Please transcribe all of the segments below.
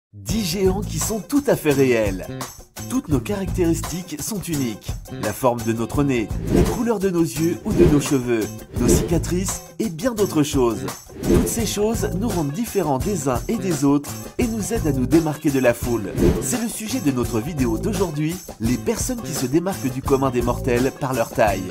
10 géants qui sont tout à fait réels. Toutes nos caractéristiques sont uniques. La forme de notre nez, la couleur de nos yeux ou de nos cheveux, nos cicatrices et bien d'autres choses. Toutes ces choses nous rendent différents des uns et des autres et nous aident à nous démarquer de la foule. C'est le sujet de notre vidéo d'aujourd'hui, les personnes qui se démarquent du commun des mortels par leur taille.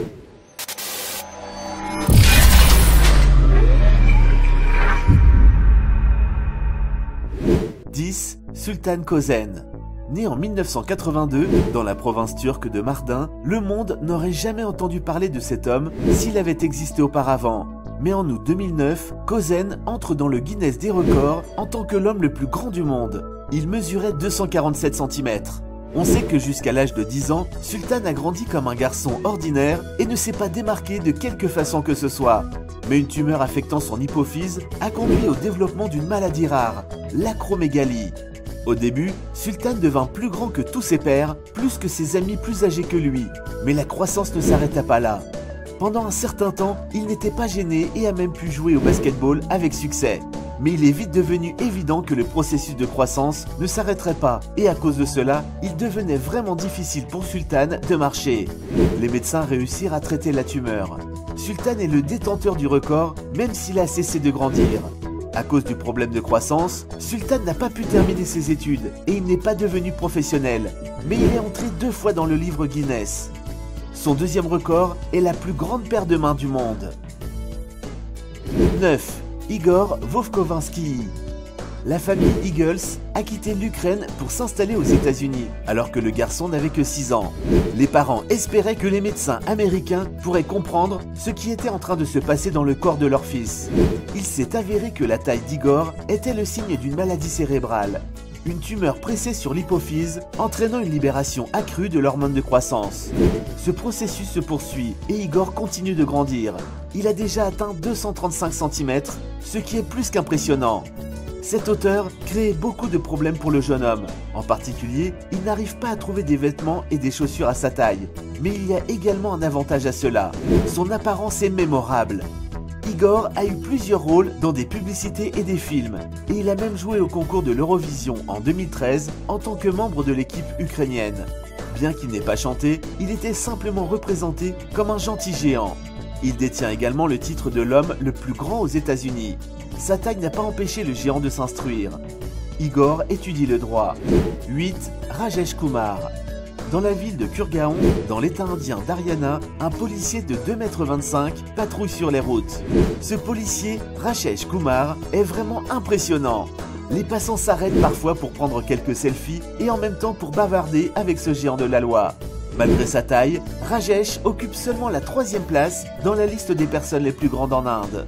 10. Sultan Kösen. Né en 1982 dans la province turque de Mardin, le monde n'aurait jamais entendu parler de cet homme s'il avait existé auparavant. Mais en août 2009, Kösen entre dans le Guinness des records en tant que l'homme le plus grand du monde. Il mesurait 247 cm. On sait que jusqu'à l'âge de 10 ans, Sultan a grandi comme un garçon ordinaire et ne s'est pas démarqué de quelque façon que ce soit. Mais une tumeur affectant son hypophyse a conduit au développement d'une maladie rare, l'acromégalie. Au début, Sultan devint plus grand que tous ses pairs, plus que ses amis plus âgés que lui. Mais la croissance ne s'arrêta pas là. Pendant un certain temps, il n'était pas gêné et a même pu jouer au basketball avec succès. Mais il est vite devenu évident que le processus de croissance ne s'arrêterait pas et à cause de cela, il devenait vraiment difficile pour Sultan de marcher. Les médecins réussirent à traiter la tumeur. Sultan est le détenteur du record même s'il a cessé de grandir. À cause du problème de croissance, Sultan n'a pas pu terminer ses études et il n'est pas devenu professionnel, mais il est entré 2 fois dans le livre Guinness. Son deuxième record est la plus grande paire de mains du monde. 9. Igor Vovkovinsky. La famille Eagles a quitté l'Ukraine pour s'installer aux États-Unis, alors que le garçon n'avait que 6 ans. Les parents espéraient que les médecins américains pourraient comprendre ce qui était en train de se passer dans le corps de leur fils. Il s'est avéré que la taille d'Igor était le signe d'une maladie cérébrale. Une tumeur pressée sur l'hypophyse, entraînant une libération accrue de l'hormone de croissance. Ce processus se poursuit et Igor continue de grandir. Il a déjà atteint 235 cm, ce qui est plus qu'impressionnant. Cette hauteur crée beaucoup de problèmes pour le jeune homme. En particulier, il n'arrive pas à trouver des vêtements et des chaussures à sa taille. Mais il y a également un avantage à cela. Son apparence est mémorable. Igor a eu plusieurs rôles dans des publicités et des films, et il a même joué au concours de l'Eurovision en 2013 en tant que membre de l'équipe ukrainienne. Bien qu'il n'ait pas chanté, il était simplement représenté comme un gentil géant. Il détient également le titre de l'homme le plus grand aux États-Unis. Sa taille n'a pas empêché le géant de s'instruire. Igor étudie le droit. 8. Rajesh Kumar. Dans la ville de Kurgaon, dans l'état indien d'Haryana, un policier de 2,25 m patrouille sur les routes. Ce policier, Rajesh Kumar, est vraiment impressionnant. Les passants s'arrêtent parfois pour prendre quelques selfies et en même temps pour bavarder avec ce géant de la loi. Malgré sa taille, Rajesh occupe seulement la 3e place dans la liste des personnes les plus grandes en Inde.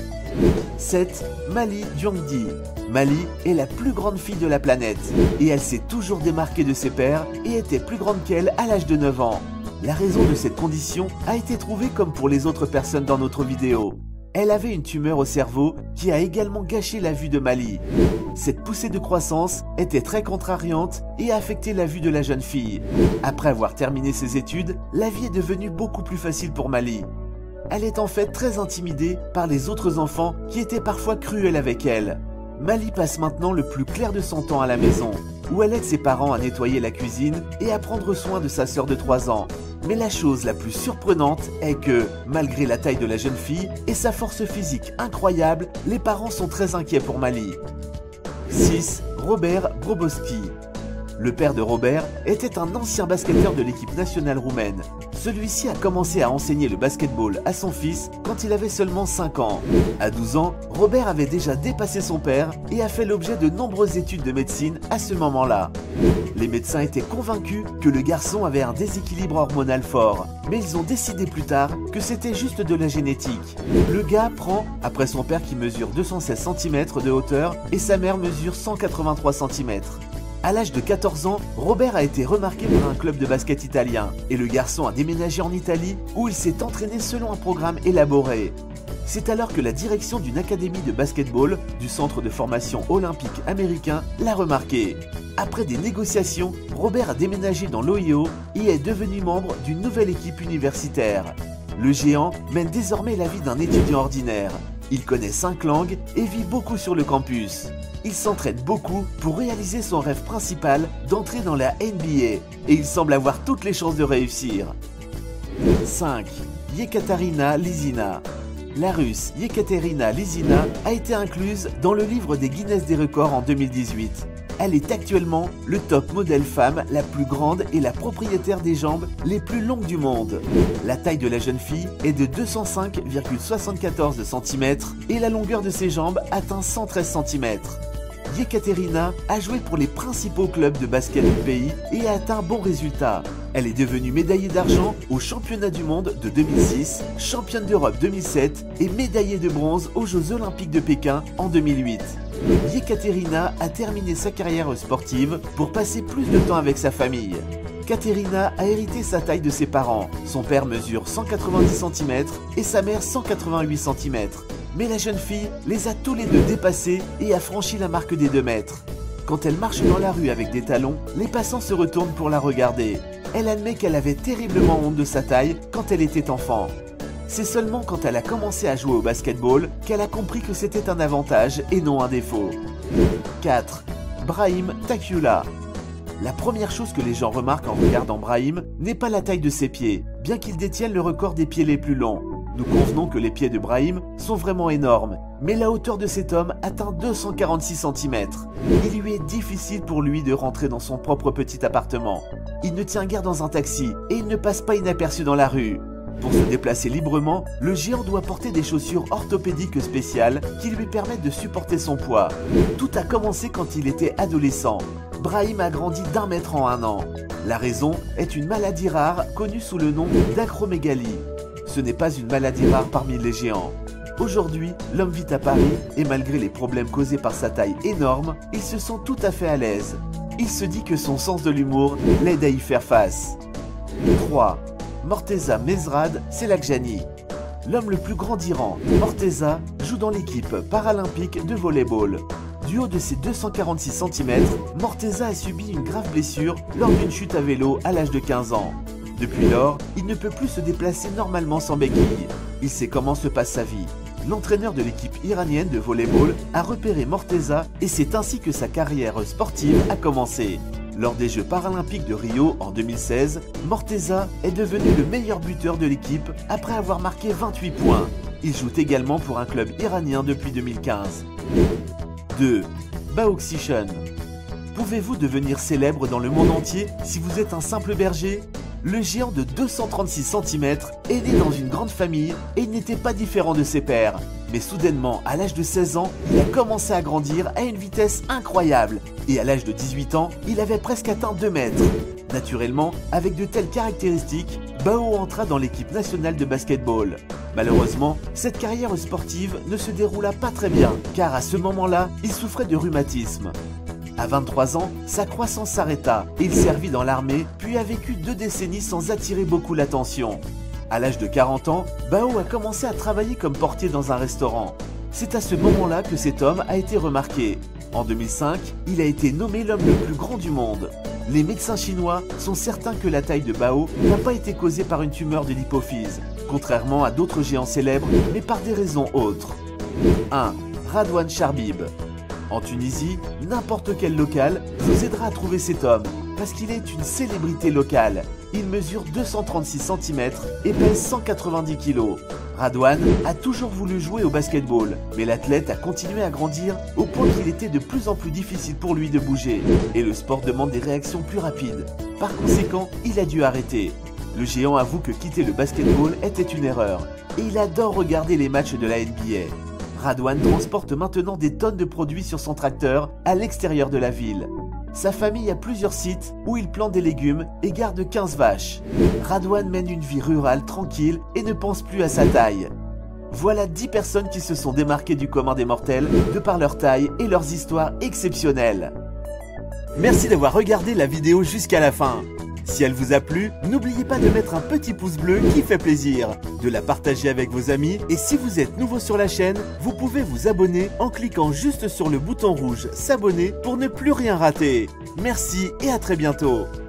7. Mali Djongdi. Mali est la plus grande fille de la planète et elle s'est toujours démarquée de ses pairs et était plus grande qu'elle à l'âge de 9 ans. La raison de cette condition a été trouvée comme pour les autres personnes dans notre vidéo. Elle avait une tumeur au cerveau qui a également gâché la vue de Mali. Cette poussée de croissance était très contrariante et a affecté la vue de la jeune fille. Après avoir terminé ses études, la vie est devenue beaucoup plus facile pour Mali. Elle est en fait très intimidée par les autres enfants qui étaient parfois cruels avec elle. Mali passe maintenant le plus clair de son temps à la maison, où elle aide ses parents à nettoyer la cuisine et à prendre soin de sa sœur de 3 ans. Mais la chose la plus surprenante est que, malgré la taille de la jeune fille et sa force physique incroyable, les parents sont très inquiets pour Mali. 6. Robert Broboski. Le père de Robert était un ancien basketteur de l'équipe nationale roumaine. Celui-ci a commencé à enseigner le basketball à son fils quand il avait seulement 5 ans. À 12 ans, Robert avait déjà dépassé son père et a fait l'objet de nombreuses études de médecine à ce moment-là. Les médecins étaient convaincus que le garçon avait un déséquilibre hormonal fort, mais ils ont décidé plus tard que c'était juste de la génétique. Le gars prend, après son père qui mesure 216 cm de hauteur et sa mère mesure 183 cm. À l'âge de 14 ans, Robert a été remarqué par un club de basket italien et le garçon a déménagé en Italie où il s'est entraîné selon un programme élaboré. C'est alors que la direction d'une académie de basketball du centre de formation olympique américain l'a remarqué. Après des négociations, Robert a déménagé dans l'Ohio et est devenu membre d'une nouvelle équipe universitaire. Le géant mène désormais la vie d'un étudiant ordinaire. Il connaît 5 langues et vit beaucoup sur le campus. Il s'entraîne beaucoup pour réaliser son rêve principal d'entrer dans la NBA et il semble avoir toutes les chances de réussir. 5. Yekaterina Lizina. La Russe Yekaterina Lizina a été incluse dans le livre des Guinness des records en 2018. Elle est actuellement le top modèle femme la plus grande et la propriétaire des jambes les plus longues du monde. La taille de la jeune fille est de 205,74 cm et la longueur de ses jambes atteint 113 cm. Yekaterina a joué pour les principaux clubs de basket du pays et a atteint bons résultats. Elle est devenue médaillée d'argent aux championnats du monde de 2006, championne d'Europe 2007 et médaillée de bronze aux Jeux Olympiques de Pékin en 2008. Yekaterina a terminé sa carrière sportive pour passer plus de temps avec sa famille. Katerina a hérité sa taille de ses parents. Son père mesure 190 cm et sa mère 188 cm. Mais la jeune fille les a tous les deux dépassés et a franchi la marque des 2 mètres. Quand elle marche dans la rue avec des talons, les passants se retournent pour la regarder. Elle admet qu'elle avait terriblement honte de sa taille quand elle était enfant. C'est seulement quand elle a commencé à jouer au basketball qu'elle a compris que c'était un avantage et non un défaut. 4. Brahim Takula. La première chose que les gens remarquent en regardant Brahim n'est pas la taille de ses pieds, bien qu'il détienne le record des pieds les plus longs. Nous convenons que les pieds de Brahim sont vraiment énormes, mais la hauteur de cet homme atteint 246 cm. Il lui est difficile pour lui de rentrer dans son propre petit appartement. Il ne tient guère dans un taxi et il ne passe pas inaperçu dans la rue. Pour se déplacer librement, le géant doit porter des chaussures orthopédiques spéciales qui lui permettent de supporter son poids. Tout a commencé quand il était adolescent. Brahim a grandi d'1 mètre en 1 an. La raison est une maladie rare connue sous le nom d'acromégalie. Ce n'est pas une maladie rare parmi les géants. Aujourd'hui, l'homme vit à Paris et malgré les problèmes causés par sa taille énorme, il se sent tout à fait à l'aise. Il se dit que son sens de l'humour l'aide à y faire face. 3. Morteza Mesrad Selagjani. L'homme le plus grand d'Iran, Morteza, joue dans l'équipe paralympique de volley-ball. Du haut de ses 246 cm, Morteza a subi une grave blessure lors d'une chute à vélo à l'âge de 15 ans. Depuis lors, il ne peut plus se déplacer normalement sans béquille. Il sait comment se passe sa vie. L'entraîneur de l'équipe iranienne de volley-ball a repéré Morteza et c'est ainsi que sa carrière sportive a commencé. Lors des Jeux paralympiques de Rio en 2016, Morteza est devenu le meilleur buteur de l'équipe après avoir marqué 28 points. Il joue également pour un club iranien depuis 2015. 2. Baoxichen. Pouvez-vous devenir célèbre dans le monde entier si vous êtes un simple berger ? Le géant de 236 cm est né dans une grande famille et il n'était pas différent de ses pères. Mais soudainement, à l'âge de 16 ans, il a commencé à grandir à une vitesse incroyable. Et à l'âge de 18 ans, il avait presque atteint 2 mètres. Naturellement, avec de telles caractéristiques, Bao entra dans l'équipe nationale de basketball. Malheureusement, cette carrière sportive ne se déroula pas très bien, car à ce moment-là, il souffrait de rhumatisme. À 23 ans, sa croissance s'arrêta et il servit dans l'armée, puis a vécu 2 décennies sans attirer beaucoup l'attention. À l'âge de 40 ans, Bao a commencé à travailler comme portier dans un restaurant. C'est à ce moment-là que cet homme a été remarqué. En 2005, il a été nommé l'homme le plus grand du monde. Les médecins chinois sont certains que la taille de Bao n'a pas été causée par une tumeur de l'hypophyse, contrairement à d'autres géants célèbres, mais par des raisons autres. 1. Radwan Charbib. En Tunisie, n'importe quel local vous aidera à trouver cet homme, parce qu'il est une célébrité locale. Il mesure 236 cm et pèse 190 kg. Radwan a toujours voulu jouer au basketball, mais l'athlète a continué à grandir au point qu'il était de plus en plus difficile pour lui de bouger, et le sport demande des réactions plus rapides. Par conséquent, il a dû arrêter. Le géant avoue que quitter le basketball était une erreur, et il adore regarder les matchs de la NBA. Radwan transporte maintenant des tonnes de produits sur son tracteur à l'extérieur de la ville. Sa famille a plusieurs sites où il plante des légumes et garde 15 vaches. Radwan mène une vie rurale tranquille et ne pense plus à sa taille. Voilà 10 personnes qui se sont démarquées du commun des mortels de par leur taille et leurs histoires exceptionnelles. Merci d'avoir regardé la vidéo jusqu'à la fin. Si elle vous a plu, n'oubliez pas de mettre un petit pouce bleu qui fait plaisir, de la partager avec vos amis et si vous êtes nouveau sur la chaîne, vous pouvez vous abonner en cliquant juste sur le bouton rouge s'abonner pour ne plus rien rater. Merci et à très bientôt.